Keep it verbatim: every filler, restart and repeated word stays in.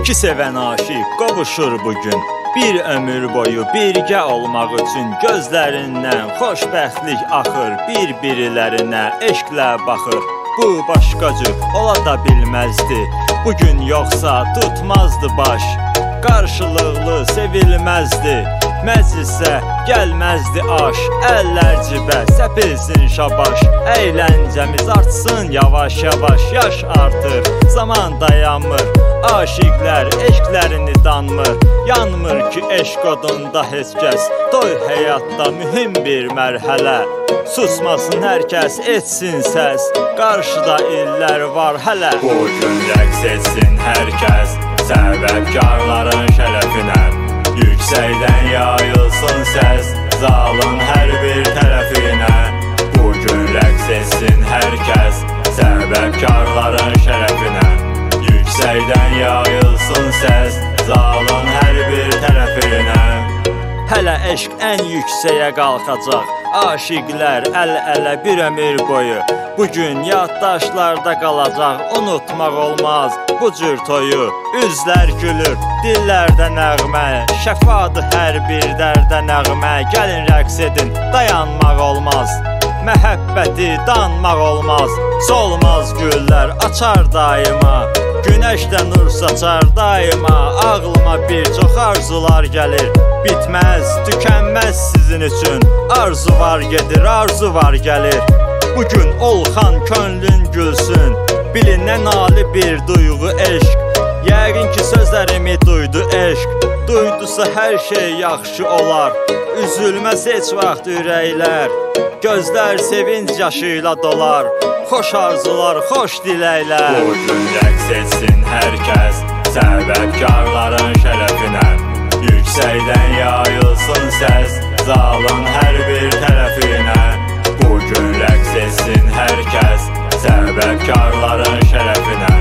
İki sevən aşiq qovuşur bugün. Bir ömür boyu birgə olmaq üçün gözlərindən xoşbəxtlik axır, bir-birilərinə eşqlə baxır. Bu başqa cür ola da bilməzdi, bugün yoxsa tutmazdı baş. Qarşılıqlı sevilməzdi, məclisə gəlməzdi aş. Əllər cibə səpilsin şabaş, əyləncəmiz artsın yavaş-yavaş. Yaş artır, zaman dayanmır, aşiqlər eşqlərini danmır. Yanmır ki eşq odunda heç kəs, toy həyatda mühüm bir mərhələ. Susmasın hər kəs, etsin səs, qarşıda illər var hələ. Bu gün rəqs etsin hər kəs, səbəbkarların şərəfinə. Yüksəkdən yayılsın səs, zalın hər bir tərəfinə. Bu gün rəqs etsin hər kəs, səbəbkarların şərəfinə. Yüksəkdən yayılsın səs, zalın hər bir tərəfinə. Hələ eşq ən yüksəyə qalxacaq, aşiqlər əl-ələ bir ömür boyu. Bugün yaddaşlarda qalacaq, unutmaq olmaz bu cür toyu. Üzlər gülür, dillərdə nəğmə, şəfadır hər bir dərdə nəğmə. Gəlin rəqs edin, dayanmaq olmaz, məhəbbəti danmaq olmaz. Solmaz güllər açar daima, günəşdə nur saçar daima. Ağlıma bir çox arzular gəlir, bitməz, tükənməz sizin üçün. Arzu var gedir, arzu var gəlir. Bugün olxan könlün gülsün, bilinən ali bir duyğu eşq. Yəqin ki sözlərimi duydu eşq, duydusa hər şey yaxşı olar. Üzülməz heç vaxt ürəklər, gözlər sevinc yaşıyla dolar. Xoş arzular, xoş diləklər. Bu gün rəqs etsin hər kəs, səbəbkarların şərəfinə. Yüksəkdən yayılsın səs, zalın hər bir tərəfinə. Bu gün rəqs etsin hər kəs, səbəbkarların şərəfinə.